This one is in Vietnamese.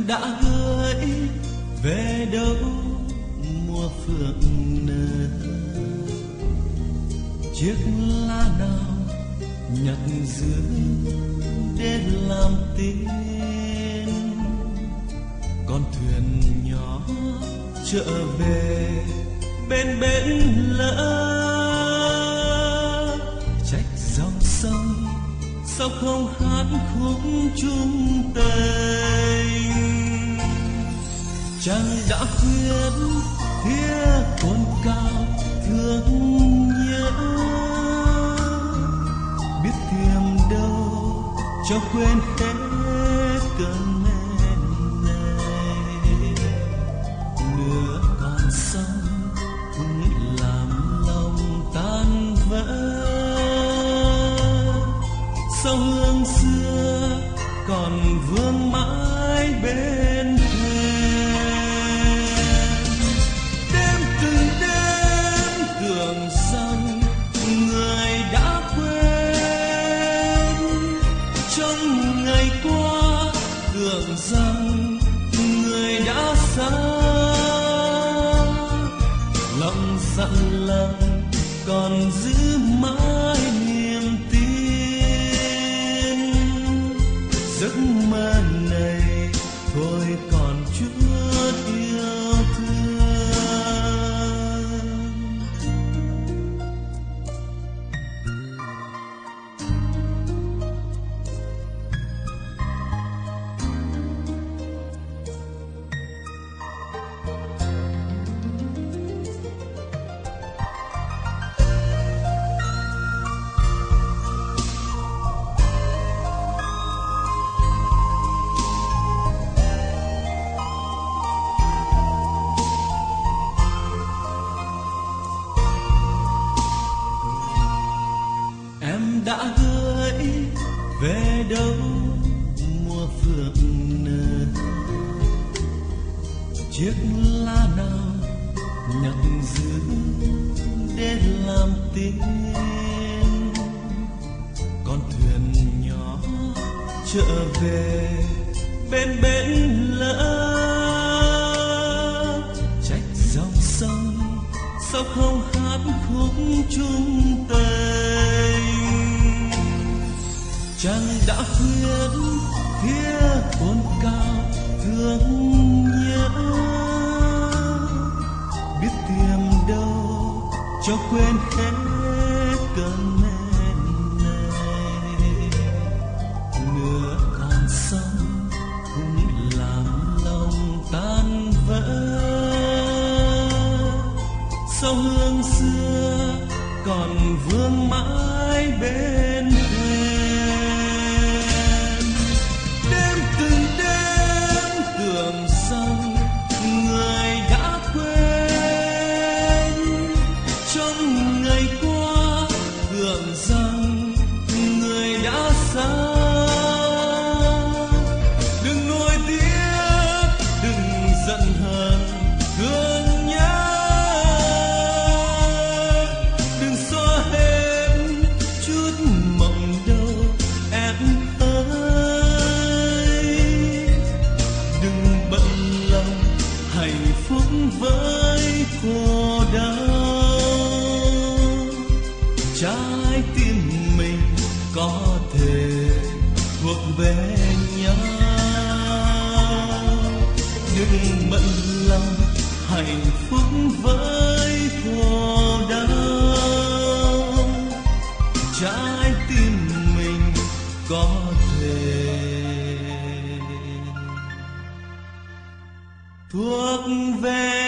đã gửi về đâu mùa phượng nở, chiếc lá nào nhặt dưới để làm tin, con thuyền nhỏ trở về bên lỡ, trách dòng sông sao không hát khúc chung tình. Chàng đã khuyên phía cồn cao thương nhớ, biết tìm đâu cho quên hết cơn mê này. Nửa con sông cũng làm lòng tan vỡ, sao hương xưa còn vương mãi bên thềm. Đêm từng đêm tưởng rằng người đã quên, trong ngày qua tưởng rằng người đã xa. Lòng dặn lòng còn giữ mãi niềm tin, giấc mơ này thôi còn chút yêu thương. Đã gửi về đâu mùa phượng nở, chiếc lá nào nhặt giữ để làm tin, con thuyền nhỏ trở về bên lỡ, trách dòng sông sao không hát khúc chung tình. Chàng đã khuyên phía cồn cao thương nhớ, biết tìm đâu cho quên hết cơn mê này. Nửa con sông cũng làm lòng tan vỡ, sao hương xưa còn vương mãi bên thềm. Đêm từng đêm tưởng rằng người đã quên, trong ngày qua tưởng rằng người đã xa. Đừng nuối tiếc, đừng giận hờn thương nhớ, đừng xóa hết chút mộng đâu em ơi. Đừng bận lòng hạnh phúc với khổ đau, trái tim mình có thể thuộc về nhau. Đừng bận lòng hạnh phúc với khổ đau, trái tim mình có thể thuộc về